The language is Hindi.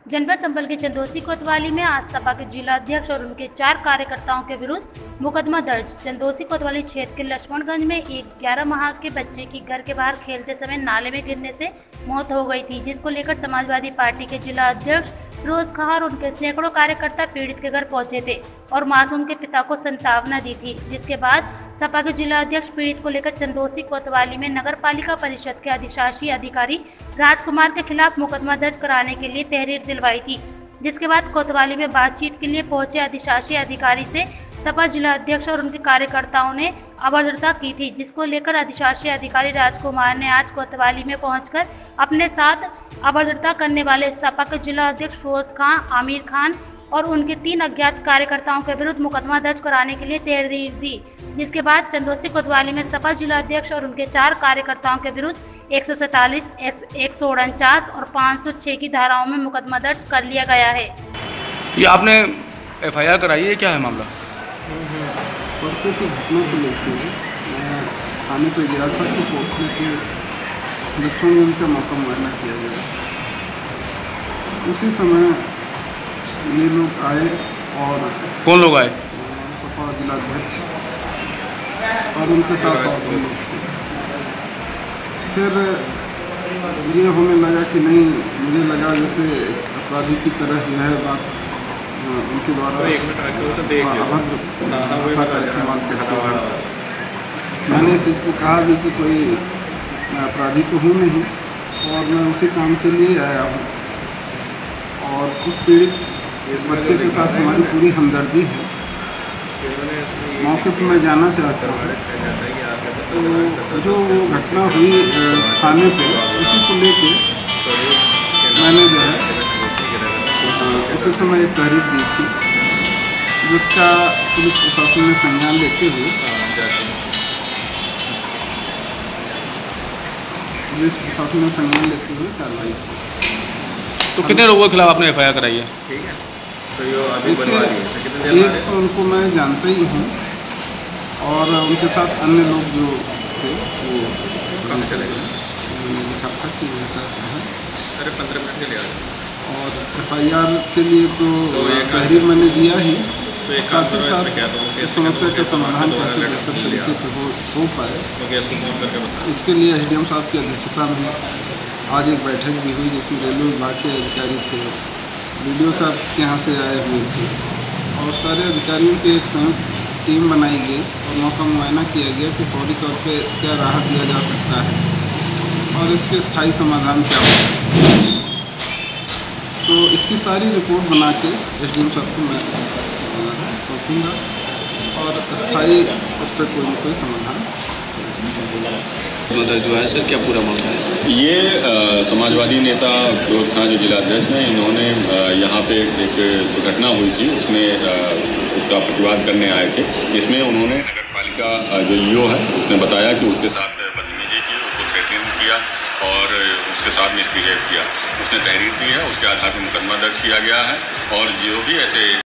जनपद संभल के चंदोसी कोतवाली में आज सपा के जिला अध्यक्ष और उनके 4 कार्यकर्ताओं के विरुद्ध मुकदमा दर्ज। चंदोसी कोतवाली क्षेत्र के लक्ष्मणगंज में एक 11 माह के बच्चे की घर के बाहर खेलते समय नाले में गिरने से मौत हो गई थी, जिसको लेकर समाजवादी पार्टी के जिला अध्यक्ष फिरोज खां और उनके सैकड़ों कार्यकर्ता पीड़ित के घर पहुंचे थे और मासूम के पिता को सांत्वना दी थी। जिसके बाद सपा के जिला अध्यक्ष पीड़ित को लेकर चंदोसी कोतवाली में नगर पालिका परिषद के अधिशासी अधिकारी राजकुमार के खिलाफ मुकदमा दर्ज कराने के लिए तहरीर दिलवाई थी। जिसके बाद कोतवाली में बातचीत के लिए पहुंचे अधिशासी अधिकारी से सपा जिला अध्यक्ष और उनके कार्यकर्ताओं ने अभद्रता की थी, जिसको लेकर अधिशासी अधिकारी राजकुमार ने आज कोतवाली में पहुंचकर अपने साथ अभद्रता करने वाले सपा के जिला अध्यक्ष फिरोज खां, आमिर खान और उनके 3 अज्ञात कार्यकर्ताओं के विरुद्ध मुकदमा दर्ज कराने के लिए तहरीर दी। जिसके बाद चंदोसी कोतवाली में सपा जिला अध्यक्ष और उनके 4 कार्यकर्ताओं के विरुद्ध 147, 149 और 506 की धाराओं में मुकदमा दर्ज कर लिया गया है। ये आपने एफआईआर कराई है, क्या है मामला? परसों की घटना को लेकर मैं थाने पर गया था कि फोर्स लेके लक्ष्मणगंज का मौका मुआयना किया गया। उसी समय ये लोग आए और कौन लोग आए? सपा जिला अध्यक्ष और उनके साथ और भी लोग थे। फिर ये होने लगा कि नहीं, मुझे लगा जैसे अपराधी की तरह जो है बात उनके द्वारा अभद्र भाषा का इस्तेमाल करते हैं। मैंने इस चीज़ को कहा भी कि कोई मैं अपराधी तो हूँ नहीं और मैं उसी काम के लिए आया हूँ और उस पीड़ित इस बच्चे के साथ हमारी पूरी हमदर्दी है। मौके पर मैं जाना चाहता हूँ। तो जो वो घटना हुई थाने पे, उसी को लेके मैंने जो है उसी समय एक तहरीर दी थी, जिसका पुलिस प्रशासन ने संज्ञान लेते हुए कार्रवाई की। तो कितने लोगों के खिलाफ आपने एफआईआर कराई है? देखिए, एक तो उनको मैं जानता ही हूँ और उनके साथ अन्य लोग जो थे वो लिखा था कि ऐसा है। अरे 15 मिनट के लिए और एफआईआर के लिए तो तहरीर मैंने दिया ही, साथ ही साथ इस समस्या का समाधान कैसे बेहतर तरीके से हो पाए, इसके लिए एसडीएम साहब की अध्यक्षता में आज एक बैठक भी हुई, जिसमें रेलवे विभाग के अधिकारी थे, वीडियो साहब के यहाँ से आए हुए थे और सारे अधिकारियों की एक संयुक्त टीम बनाई गई और मौका मुआयना किया गया कि फौरी तौर पे क्या राहत दिया जा सकता है और इसके स्थायी समाधान क्या होगा। तो इसकी सारी रिपोर्ट बना के एसडीएम साहब को मैं सौंपूँगा और स्थायी उस पर कोई न कोई समाधान। जो है सर, क्या पूरा मामला है? ये समाजवादी नेता फिरोज खां जो जिला अध्यक्ष हैं, इन्होंने यहाँ पे एक दुर्घटना हुई थी, उसमें उसका प्रतिवाद करने आए थे। इसमें उन्होंने नगर पालिका जो ईओ है उसने बताया कि उसके साथ बदतमीजी की, उसको थ्रेटनिंग किया और उसके साथ मिसबिहेव किया। उसने तहरीर दी है, उसके आधार पर मुकदमा दर्ज किया गया है और जो भी ऐसे